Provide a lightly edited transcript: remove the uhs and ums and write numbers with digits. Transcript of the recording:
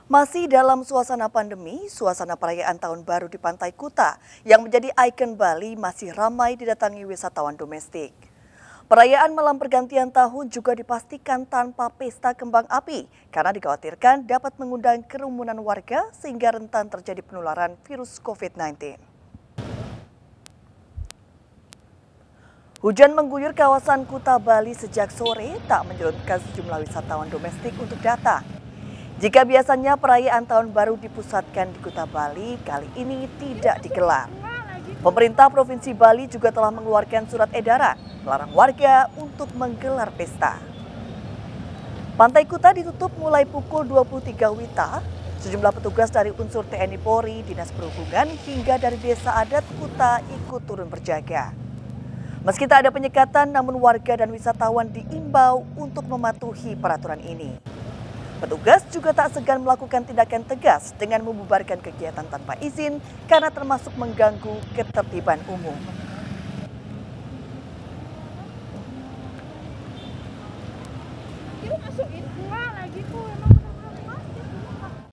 Masih dalam suasana pandemi, suasana perayaan Tahun Baru di Pantai Kuta yang menjadi ikon Bali masih ramai didatangi wisatawan domestik. Perayaan malam pergantian tahun juga dipastikan tanpa pesta kembang api karena dikhawatirkan dapat mengundang kerumunan warga sehingga rentan terjadi penularan virus COVID-19. Hujan mengguyur kawasan Kuta Bali sejak sore tak menyurutkan sejumlah wisatawan domestik untuk datang. Jika biasanya perayaan Tahun Baru dipusatkan di Kuta Bali, kali ini tidak digelar. Pemerintah Provinsi Bali juga telah mengeluarkan surat edaran melarang warga untuk menggelar pesta. Pantai Kuta ditutup mulai pukul 23 WITA. Sejumlah petugas dari unsur TNI Polri, Dinas Perhubungan hingga dari Desa Adat Kuta ikut turun berjaga. Meski tak ada penyekatan, namun warga dan wisatawan diimbau untuk mematuhi peraturan ini. Petugas juga tak segan melakukan tindakan tegas dengan membubarkan kegiatan tanpa izin karena termasuk mengganggu ketertiban umum. Itu masukin enggak lagi tuh emang.